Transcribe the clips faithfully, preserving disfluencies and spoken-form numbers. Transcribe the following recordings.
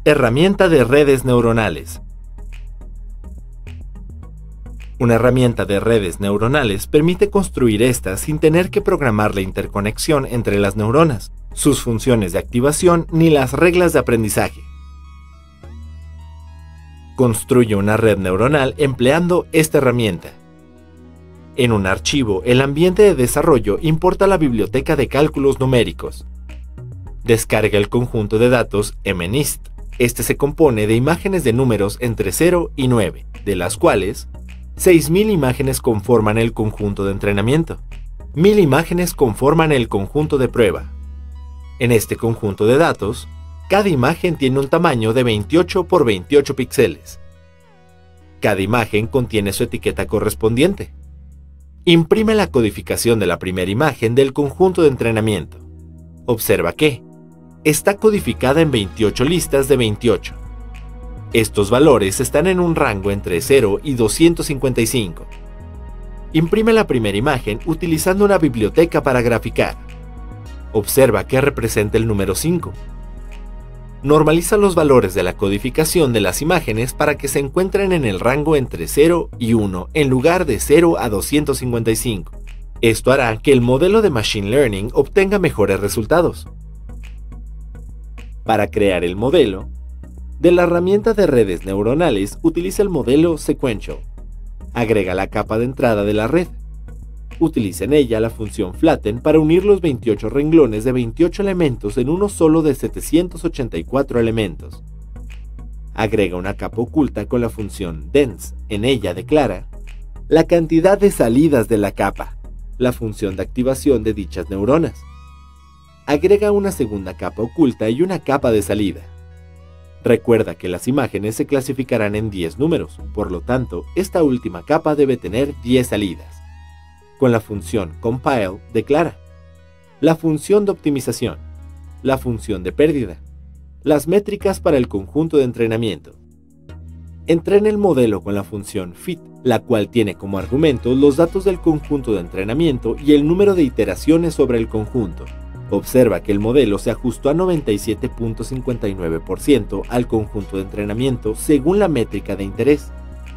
Herramienta de redes neuronales. Una herramienta de redes neuronales permite construir estas sin tener que programar la interconexión entre las neuronas, sus funciones de activación ni las reglas de aprendizaje. Construye una red neuronal empleando esta herramienta. En un archivo, el ambiente de desarrollo importa la biblioteca de cálculos numéricos. Descarga el conjunto de datos MNIST. Este se compone de imágenes de números entre cero y nueve, de las cuales seis mil imágenes conforman el conjunto de entrenamiento. mil imágenes conforman el conjunto de prueba. En este conjunto de datos, cada imagen tiene un tamaño de veintiocho por veintiocho píxeles. Cada imagen contiene su etiqueta correspondiente. Imprime la codificación de la primera imagen del conjunto de entrenamiento. Observa que está codificada en veintiocho listas de veintiocho. Estos valores están en un rango entre cero y doscientos cincuenta y cinco. Imprime la primera imagen utilizando una biblioteca para graficar. Observa que representa el número cinco. Normaliza los valores de la codificación de las imágenes para que se encuentren en el rango entre cero y uno en lugar de cero a doscientos cincuenta y cinco. Esto hará que el modelo de Machine Learning obtenga mejores resultados. Para crear el modelo, de la herramienta de redes neuronales utiliza el modelo Sequential. Agrega la capa de entrada de la red. Utiliza en ella la función Flatten para unir los veintiocho renglones de veintiocho elementos en uno solo de setecientos ochenta y cuatro elementos. Agrega una capa oculta con la función Dense. En ella declara la cantidad de salidas de la capa, la función de activación de dichas neuronas. Agrega una segunda capa oculta y una capa de salida. Recuerda que las imágenes se clasificarán en diez números, por lo tanto, esta última capa debe tener diez salidas. Con la función Compile, declara la función de optimización, la función de pérdida, las métricas para el conjunto de entrenamiento. Entrena el modelo con la función Fit, la cual tiene como argumento los datos del conjunto de entrenamiento y el número de iteraciones sobre el conjunto. Observa que el modelo se ajustó a noventa y siete punto cincuenta y nueve por ciento al conjunto de entrenamiento según la métrica de interés.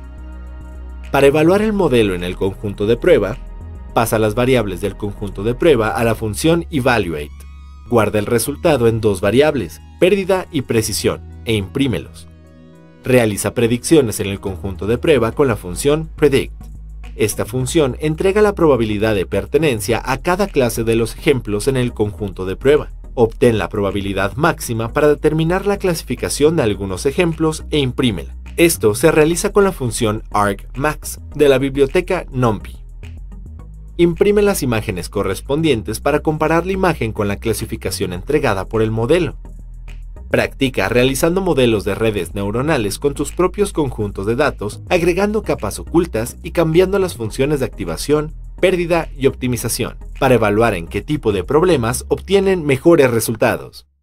Para evaluar el modelo en el conjunto de prueba, pasa las variables del conjunto de prueba a la función Evaluate. Guarda el resultado en dos variables, pérdida y precisión, e imprímelos. Realiza predicciones en el conjunto de prueba con la función Predict. Esta función entrega la probabilidad de pertenencia a cada clase de los ejemplos en el conjunto de prueba. Obtén la probabilidad máxima para determinar la clasificación de algunos ejemplos e imprímela. Esto se realiza con la función argmax de la biblioteca NumPy. Imprime las imágenes correspondientes para comparar la imagen con la clasificación entregada por el modelo. Practica realizando modelos de redes neuronales con tus propios conjuntos de datos, agregando capas ocultas y cambiando las funciones de activación, pérdida y optimización, para evaluar en qué tipo de problemas obtienen mejores resultados.